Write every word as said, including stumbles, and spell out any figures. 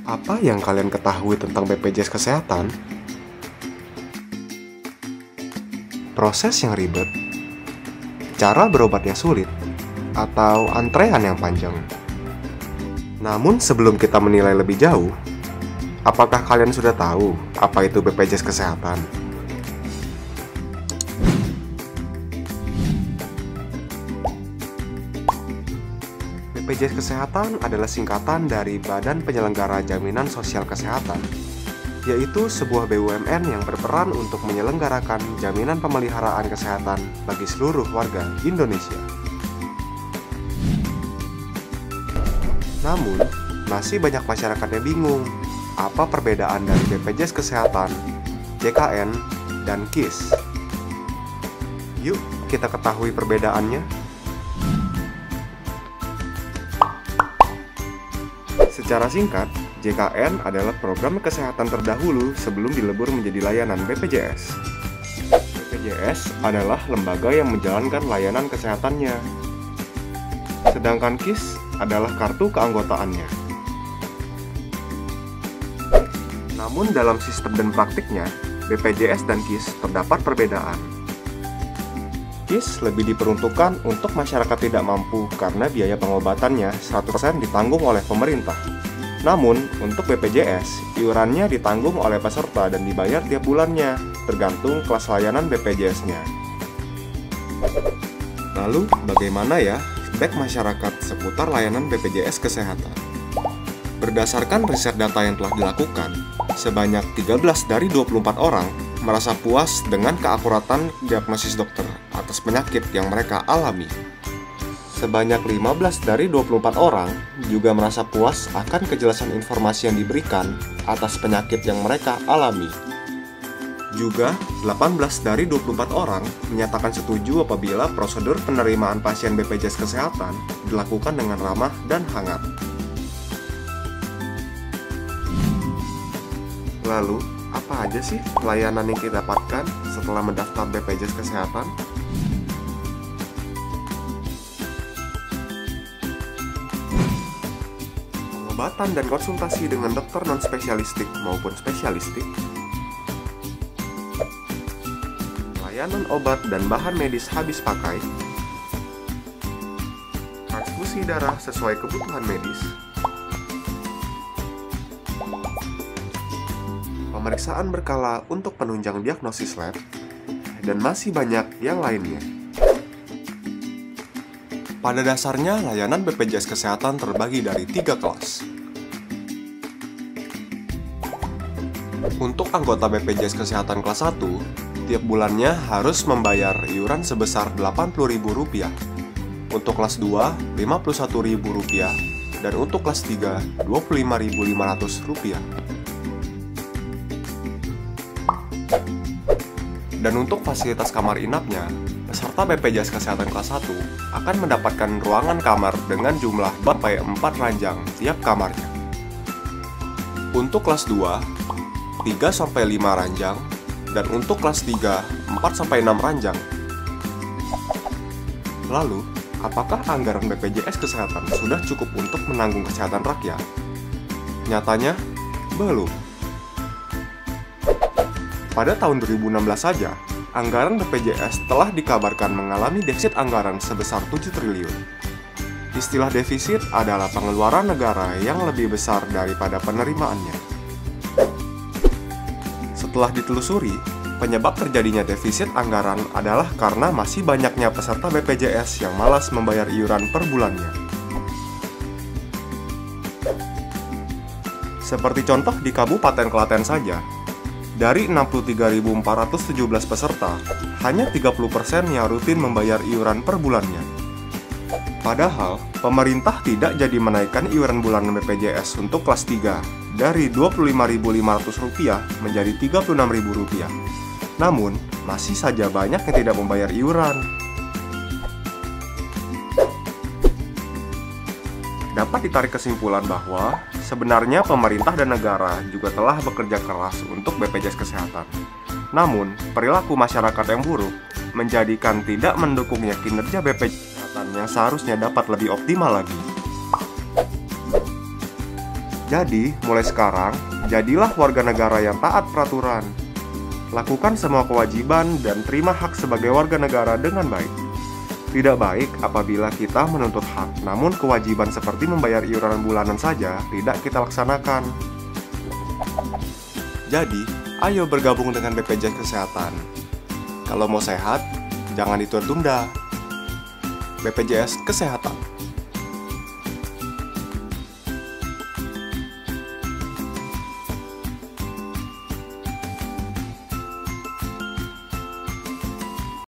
Apa yang kalian ketahui tentang B P J S Kesehatan? Proses yang ribet, cara berobatnya sulit, atau antrean yang panjang? Namun sebelum kita menilai lebih jauh, apakah kalian sudah tahu apa itu B P J S Kesehatan? B P J S Kesehatan adalah singkatan dari Badan Penyelenggara Jaminan Sosial Kesehatan, yaitu sebuah B U M N yang berperan untuk menyelenggarakan jaminan pemeliharaan kesehatan bagi seluruh warga Indonesia. Namun, masih banyak masyarakat yang bingung apa perbedaan dari B P J S Kesehatan, J K N, dan K I S. Yuk, kita ketahui perbedaannya. Secara singkat, J K N adalah program kesehatan terdahulu sebelum dilebur menjadi layanan B P J S. B P J S adalah lembaga yang menjalankan layanan kesehatannya. Sedangkan K I S adalah kartu keanggotaannya. Namun dalam sistem dan praktiknya, B P J S dan K I S terdapat perbedaan. K I S lebih diperuntukkan untuk masyarakat tidak mampu karena biaya pengobatannya seratus persen ditanggung oleh pemerintah. Namun, untuk B P J S, iurannya ditanggung oleh peserta dan dibayar tiap bulannya, tergantung kelas layanan B P J S-nya. Lalu, bagaimana ya feedback masyarakat seputar layanan B P J S Kesehatan? Berdasarkan riset data yang telah dilakukan, sebanyak tiga belas dari dua puluh empat orang merasa puas dengan keakuratan diagnosis dokter atas penyakit yang mereka alami. Sebanyak lima belas dari dua puluh empat orang juga merasa puas akan kejelasan informasi yang diberikan atas penyakit yang mereka alami. Juga, delapan belas dari dua puluh empat orang menyatakan setuju apabila prosedur penerimaan pasien B P J S Kesehatan dilakukan dengan ramah dan hangat. Lalu, apa aja sih layanan yang kita dapatkan setelah mendaftar B P J S Kesehatan? Pengobatan dan konsultasi dengan dokter non-spesialistik maupun spesialistik, layanan obat dan bahan medis habis pakai, transfusi darah sesuai kebutuhan medis, pemeriksaan berkala untuk penunjang diagnosis lab, dan masih banyak yang lainnya. Pada dasarnya, layanan B P J S Kesehatan terbagi dari tiga kelas. Untuk anggota B P J S Kesehatan kelas satu, tiap bulannya harus membayar iuran sebesar delapan puluh ribu rupiah. Untuk kelas dua, lima puluh satu ribu rupiah. Dan untuk kelas tiga, dua puluh lima ribu lima ratus rupiah. Dan untuk fasilitas kamar inapnya, peserta B P J S Kesehatan kelas satu akan mendapatkan ruangan kamar dengan jumlah dua sampai empat ranjang tiap kamarnya. Untuk kelas dua, tiga sampai lima ranjang, dan untuk kelas tiga, empat sampai enam ranjang. Lalu, apakah anggaran B P J S Kesehatan sudah cukup untuk menanggung kesehatan rakyat? Nyatanya, belum. Pada tahun dua ribu enam belas saja, anggaran B P J S telah dikabarkan mengalami defisit anggaran sebesar tujuh triliun. Istilah defisit adalah pengeluaran negara yang lebih besar daripada penerimaannya. Setelah ditelusuri, penyebab terjadinya defisit anggaran adalah karena masih banyaknya peserta B P J S yang malas membayar iuran per bulannya. Seperti contoh di Kabupaten Klaten saja, dari enam puluh tiga ribu empat ratus tujuh belas peserta, hanya tiga puluh persen yang rutin membayar iuran per bulannya. Padahal, pemerintah tidak jadi menaikkan iuran bulanan B P J S untuk kelas tiga dari dua puluh lima ribu lima ratus rupiah menjadi tiga puluh enam ribu rupiah. Namun, masih saja banyak yang tidak membayar iuran. Dapat ditarik kesimpulan bahwa sebenarnya pemerintah dan negara juga telah bekerja keras untuk B P J S Kesehatan. Namun, perilaku masyarakat yang buruk menjadikan tidak mendukungnya kinerja B P J S Kesehatan yang seharusnya dapat lebih optimal lagi. Jadi, mulai sekarang, jadilah warga negara yang taat peraturan. Lakukan semua kewajiban dan terima hak sebagai warga negara dengan baik. Tidak baik apabila kita menuntut hak, namun kewajiban seperti membayar iuran bulanan saja tidak kita laksanakan. Jadi, ayo bergabung dengan B P J S Kesehatan. Kalau mau sehat, jangan ditunda-tunda. B P J S Kesehatan.